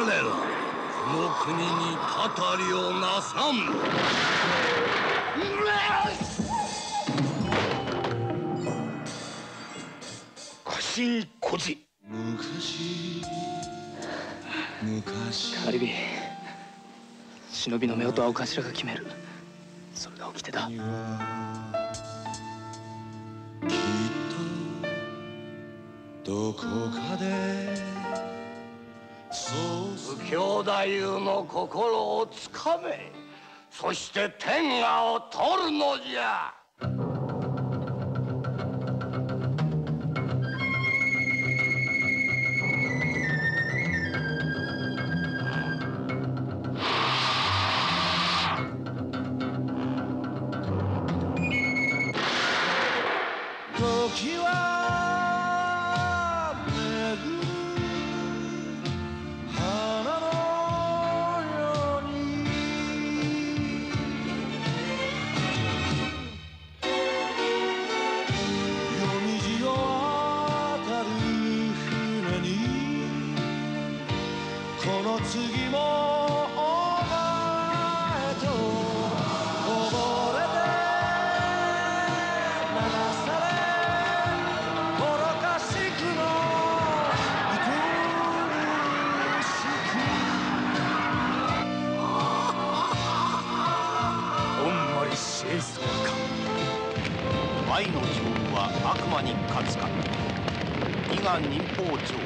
らこの国にたたりをなさん。家臣孤児。 カリビ、忍びの夫婦はお頭が決める。それが掟だ。 どこかで右京太夫の心をつかめ、そして天下を取るのじゃ。 時は次もお前と溺れて流され愚かしくも愛しく。 オンマリ清掃か。愛の勝負は悪魔に勝つか。伊賀忍法帳